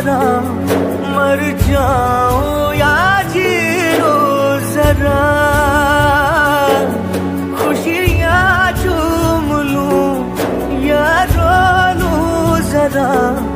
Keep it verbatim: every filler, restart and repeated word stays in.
जरा, मर जाऊं या जी लूं जरा, खुशियाँ चूम लूं या रो लूं जरा।